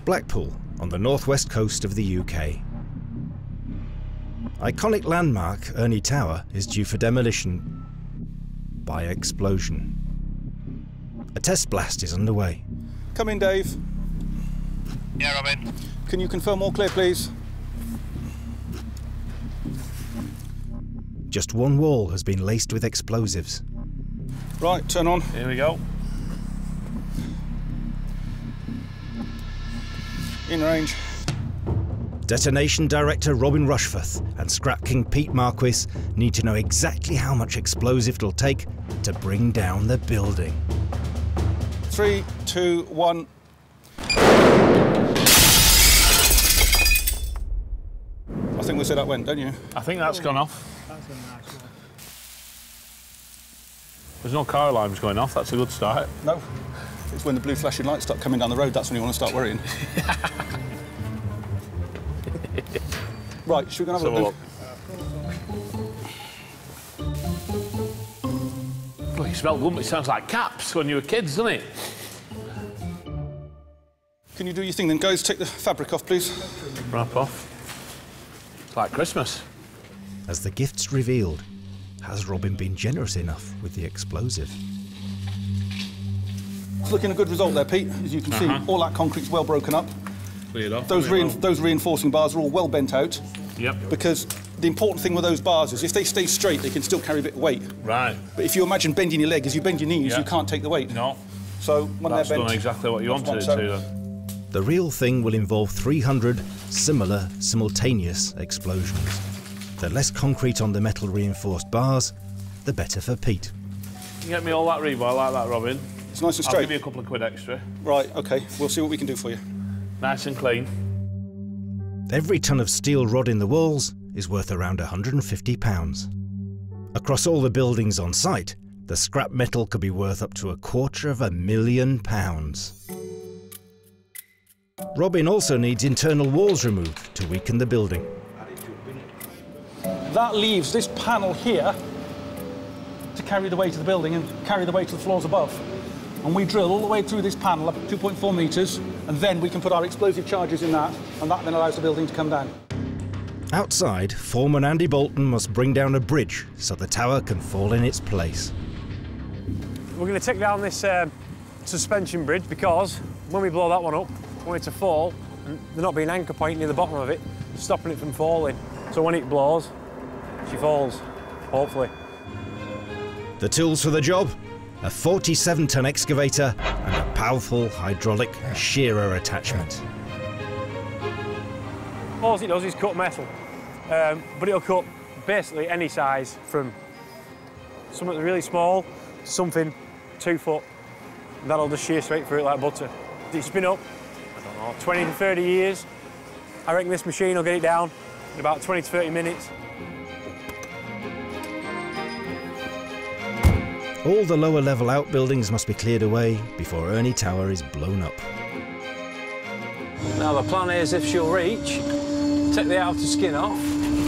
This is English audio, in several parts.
Blackpool, on the northwest coast of the UK. Iconic landmark Ernie Tower is due for demolition by explosion. A test blast is underway. Come in, Dave. Yeah, Robin. Can you confirm all clear, please? Just one wall has been laced with explosives. Right, turn on. Here we go. In range. Detonation Director Robin Rushforth and Scrap King Pete Marquis need to know exactly how much explosive it'll take to bring down the building. 3, 2, 1. I think we said that went, don't you? I think that's gone off. There's no car alarms going off, that's a good start. No. It's when the blue flashing lights start coming down the road, that's when you want to start worrying. Right, should we go and have a look? Oh, you smell good, but it sounds like caps when you were kids, doesn't it? Can you do your thing then, guys? Take the fabric off, please. Wrap off. It's like Christmas. As the gifts revealed, has Robin been generous enough with the explosive? It's looking a good result there, Pete. As you can see, all that concrete's well broken up. Cleared off. Those reinforcing bars are all well bent out. Yep. Because the important thing with those bars is if they stay straight, they can still carry a bit of weight. Right. But if you imagine bending your leg, as you bend your knees, you can't take the weight. No. So when That's they're bent, done exactly what you wanted it to, then. The real thing will involve 300 similar, simultaneous explosions. The less concrete on the metal reinforced bars, the better for Pete. You get me all that rebar like that, Robin. It's nice and straight. I'll give you a couple of quid extra. Right, OK. We'll see what we can do for you. Nice and clean. Every ton of steel rod in the walls is worth around £150. Across all the buildings on site, the scrap metal could be worth up to £250,000. Robin also needs internal walls removed to weaken the building. That leaves this panel here to carry the weight of the building and carry the weight of the floors above. And we drill all the way through this panel up 2.4 metres, and then we can put our explosive charges in that, and that then allows the building to come down. Outside, foreman Andy Bolton must bring down a bridge so the tower can fall in its place. We're going to take down this suspension bridge because when we blow that one up, we want it to fall, and there not be an anchor point near the bottom of it, stopping it from falling. So when it blows, she falls, hopefully. The tools for the job? A 47-ton excavator and a powerful hydraulic shearer attachment. All it does is cut metal, but it'll cut basically any size, from something really small to something 2 foot. And that'll just shear straight through it like butter. It's been up, I don't know, 20 to 30 years. I reckon this machine will get it down in about 20 to 30 minutes. All the lower level outbuildings must be cleared away before Ernie Tower is blown up. Now the plan is, if she'll reach, take the outer skin off.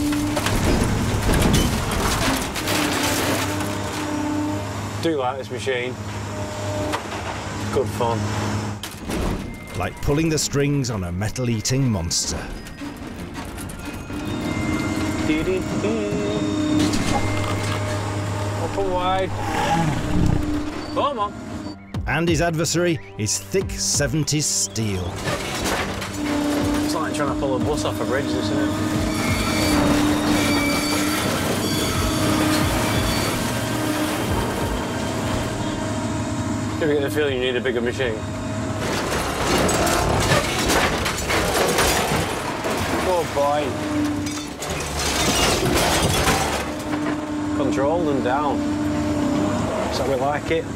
Do like this machine. Good fun. Like pulling the strings on a metal-eating monster. Open wide. Come on. And his adversary is thick 70s steel. It's like trying to pull a bus off a bridge, isn't it? You ever get the feeling you need a bigger machine? Good boy. Controlled and down. So we like it.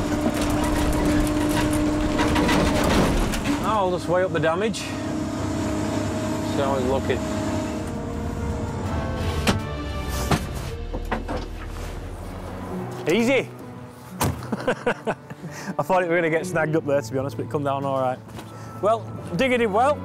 Now I'll just weigh up the damage. See how it's looking. Easy. I thought it were going to get snagged up there, to be honest, but it come down all right. Well, digging in well.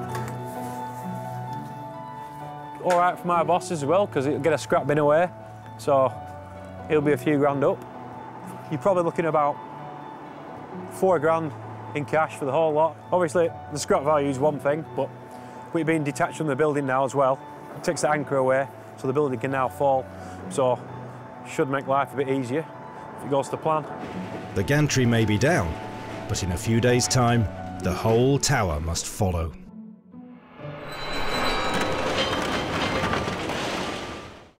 All right for my boss as well, because it'll get a scrap bin away. So he'll be a few grand up. You're probably looking about £4 grand in cash for the whole lot. Obviously, the scrap value is one thing, but we've been detached from the building now as well. It takes the anchor away, so the building can now fall. So, should make life a bit easier if it goes to plan. The gantry may be down, but in a few days' time, the whole tower must follow.